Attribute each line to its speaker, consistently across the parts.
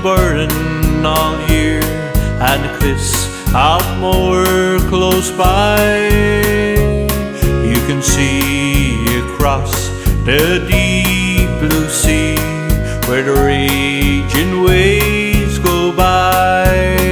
Speaker 1: burn all year, and the cliffs of Moher close by. You can see across the deep blue sea where the raging waves go by.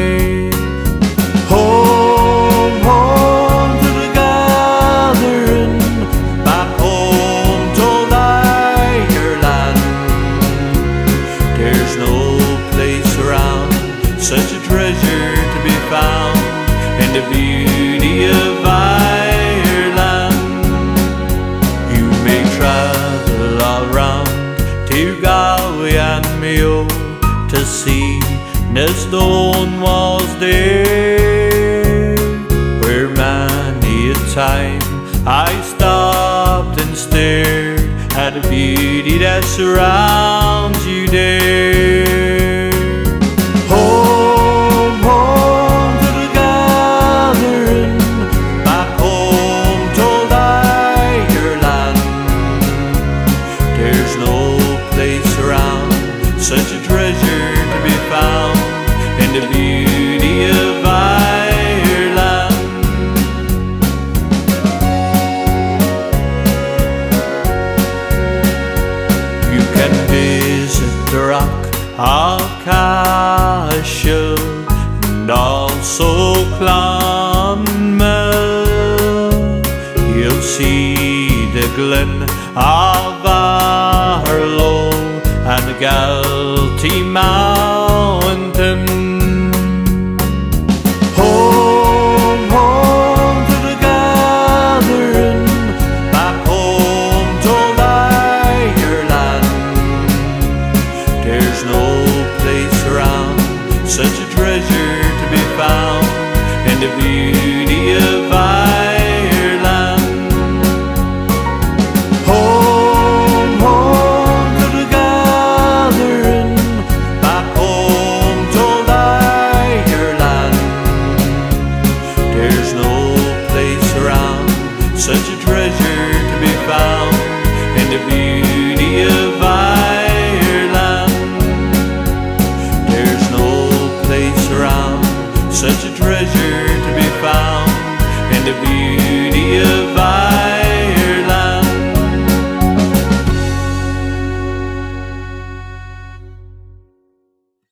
Speaker 1: Home, home to the gathering, back home to Ireland. There's no place around such a treasure to be found in the beauty of Ireland. You may travel all round to Galway and Mayo to see the stone walls there, where many a time I stopped and stared at the beauty that surrounds you there. Home, home to the gathering, back home to Ireland. There's no place around such a treasure to be found in the beauty of Ireland. You can visit the rock of Cashel and also Clonmel. You'll see the glen of Arlo and the Galtee Mountain. Home, home to the gathering, back home to Ireland. There's no place around such a treasure to be found in the beauty